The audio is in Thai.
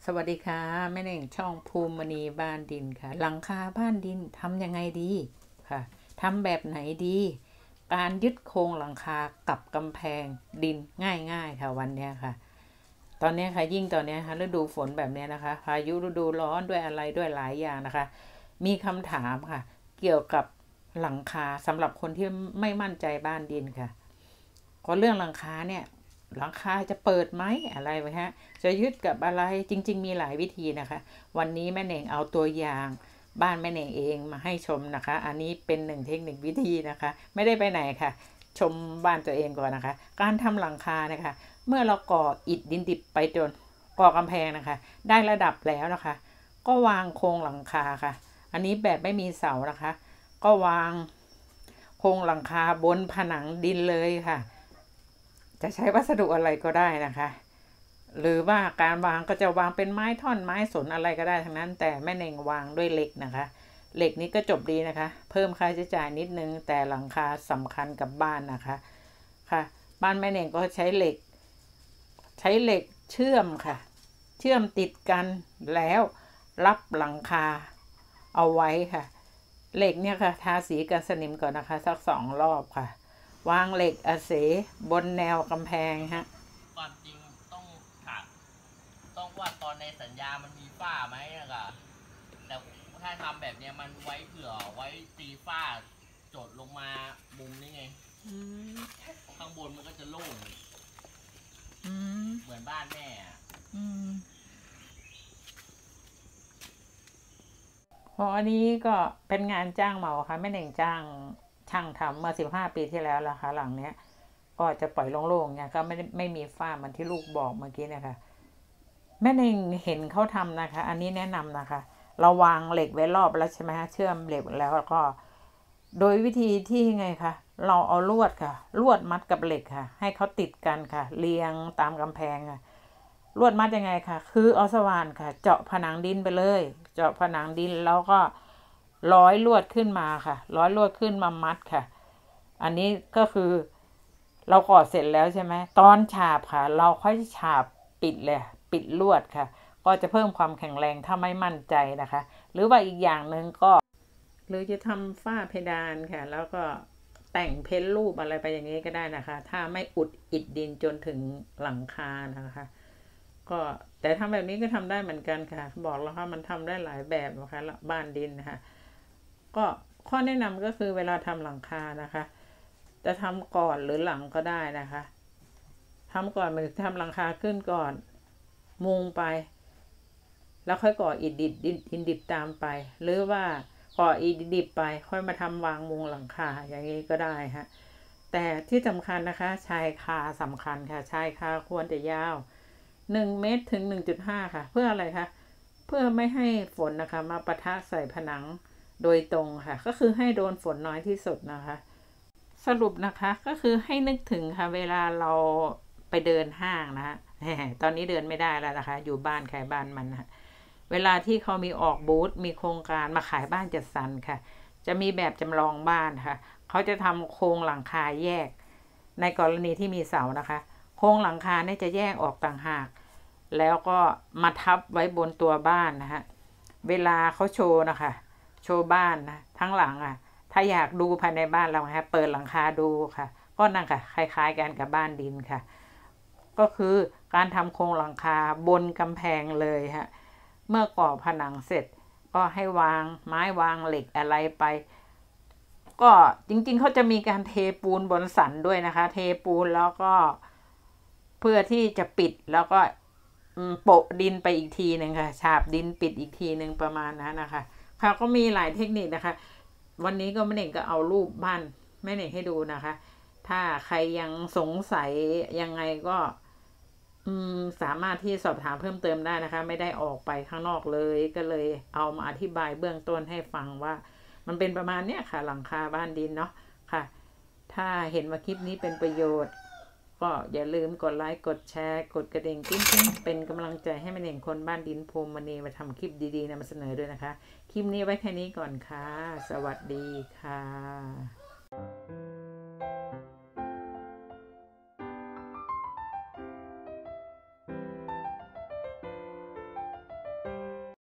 วัสดีค่ะแม่เน่งช่องภูมิมณีบ้านดินค่ะหลังคาบ้านดินทำยังไงดีค่ะทำแบบไหนดีการยึดโครงหลังคากับกำแพงดินง่ายๆค่ะวันนี้ค่ะตอนนี้ค่ะยิ่งตอนนี้ค่ะฤดูฝนแบบนี้นะคะพายุฤดูร้อนด้วยอะไรด้วยหลายอย่างนะคะมีคำถามค่ะเกี่ยวกับหลังคาสำหรับคนที่ไม่มั่นใจบ้านดินค่ะก็เรื่องหลังคาเนี่ยหลังคาจะเปิดไหมอะไรไว้ฮะจะยึดกับอะไรจริงๆมีหลายวิธีนะคะวันนี้แม่เน่งเอาตัวอย่างบ้านแม่เน่งเองมาให้ชมนะคะอันนี้เป็นหนึ่งเทคนิควิธีนะคะไม่ได้ไปไหนค่ะชมบ้านตัวเองก่อนนะคะการทำหลังคานะคะเมื่อเราก่ออิฐดินดิบไปจนก่อกำแพงนะคะได้ระดับแล้วนะคะก็วางโครงหลังคาค่ะอันนี้แบบไม่มีเสานะคะก็วางโครงหลังคาบนผนังดินเลยค่ะจะใช้วัสดุอะไรก็ได้นะคะหรือว่าการวางก็จะวางเป็นไม้ท่อนไม้สนอะไรก็ได้ทั้งนั้นแต่แม่เน่งวางด้วยเหล็กนะคะเหล็กนี้ก็จบดีนะคะเพิ่มค่าใช้จ่ายนิดนึงแต่หลังคาสำคัญกับบ้านนะคะค่ะบ้านแม่เน่งก็ใช้เหล็กเชื่อมค่ะเชื่อมติดกันแล้วรับหลังคาเอาไว้ค่ะเหล็กเนี่ยค่ะทาสีกันสนิมก่อนนะคะสัก2 รอบค่ะวางเหล็กอาเสบนแนวกำแพงฮะความจริงต้องถามต้องว่าตอนในสัญญามันมีฝ้าไหมอะแต่ถ้าทำแบบนี้มันไว้เผื่อไว้ตีฝ้าจดลงมามุมนี้ไงข้างบนมันก็จะโล่งเหมือนบ้านแม่เพราะอันนี้ก็เป็นงานจ้างเหมาค่ะแม่เน่งจ้างช่างทำเมื่อ15 ปีที่แล้วละค่ะหลังเนี้ยก็จะปล่อยโล่งๆเนี่ยก็ไม่มีฝ้ามันที่ลูกบอกเมื่อกี้นะคะแม่เน่งเห็นเขาทำนะคะอันนี้แนะนำนะคะเราวางเหล็กไว้รอบแล้วใช่ไหมคะเชื่อมเหล็กแล้วก็โดยวิธีที่ไงคะเราเอาลวดค่ะลวดมัดกับเหล็กค่ะให้เขาติดกันค่ะเรียงตามกำแพงค่ะลวดมัดยังไงค่ะคือเอาสว่านค่ะเจาะผนังดินไปเลยเจาะผนังดินแล้วก็ร้อยลวดขึ้นมาค่ะร้อยลวดขึ้นมามัดค่ะอันนี้ก็คือเราก่อเสร็จแล้วใช่ไหมตอนฉาบค่ะเราค่อยฉาบปิดเลยปิดลวดค่ะก็จะเพิ่มความแข็งแรงถ้าไม่มั่นใจนะคะหรือว่าอีกอย่างหนึ่งก็หรือจะทำฝ้าเพดานค่ะแล้วก็แต่งเพ้นรูปอะไรไปอย่างนี้ก็ได้นะคะถ้าไม่อุดอิฐดินจนถึงหลังคานะคะก็แต่ทำแบบนี้ก็ทำได้เหมือนกันค่ะบอกแล้วค่ะมันทำได้หลายแบบนะคะบ้านดินนะคะก็ข้อแนะนำก็คือเวลาทำหลังคานะคะจะทำก่อนหรือหลังก็ได้นะคะทำก่อนหรือทำหลังคาขึ้นก่อนมุงไปแล้วค่อยก่ออิฐดิบตามไปหรือว่าก่ออิฐดิบไปค่อยมาทำวางมุงหลังคาอย่างนี้ก็ได้ฮะแต่ที่สำคัญนะคะชายคาสำคัญค่ะชายคาควรจะยาว1 เมตรถึง 1.5 ค่ะเพื่ออะไรคะเพื่อไม่ให้ฝนนะคะมาปะทะใส่ผนังโดยตรงค่ะก็คือให้โดนฝนน้อยที่สุดนะคะสรุปนะคะก็คือให้นึกถึงค่ะเวลาเราไปเดินห้างนะคะตอนนี้เดินไม่ได้แล้วนะคะอยู่บ้านใครบ้านมันนะเวลาที่เขามีออกบูธมีโครงการมาขายบ้านจัดสรรค่ะจะมีแบบจำลองบ้านค่ะเขาจะทำโครงหลังคาแยกในกรณีที่มีเสานะคะโครงหลังคาเนี่ยจะแยกออกต่างหากแล้วก็มาทับไว้บนตัวบ้านนะฮะเวลาเขาโชว์นะคะโชว์บ้านนะทั้งหลังอ่ะถ้าอยากดูภายในบ้านเราฮะเปิดหลังคาดูค่ะก็นั่นค่ะคล้ายๆกันกับบ้านดินค่ะก็คือการทำโครงหลังคาบนกำแพงเลยฮะเมื่อก่อผนังเสร็จก็ให้วางไม้วางเหล็กอะไรไปก็จริงๆเขาจะมีการเทปูนบนสันด้วยนะคะเทปูนแล้วก็เพื่อที่จะปิดแล้วก็โปะดินไปอีกทีหนึ่งค่ะฉาบดินปิดอีกทีหนึ่งประมาณนั้นนะคะค่ะก็มีหลายเทคนิคนะคะวันนี้ก็แม่เน่งก็เอารูปบ้านแม่เน่งให้ดูนะคะถ้าใครยังสงสัยยังไงก็สามารถที่สอบถามเพิ่มเติมได้นะคะไม่ได้ออกไปข้างนอกเลยก็เลยเอามาอธิบายเบื้องต้นให้ฟังว่ามันเป็นประมาณเนี้ยค่ะหลังคาบ้านดินเนาะค่ะถ้าเห็นว่าคลิปนี้เป็นประโยชน์ก็อย่าลืมกดไลค์กดแชร์กดกระดิ่งกิ้งเป็นกำลังใจให้แม่เน่งคนบ้านดินภูมิมณีมาทำคลิปดีๆนำมาเสนอด้วยนะคะคลิปนี้ไว้แค่นี้ก่อนค่ะสวัสดีค่ะ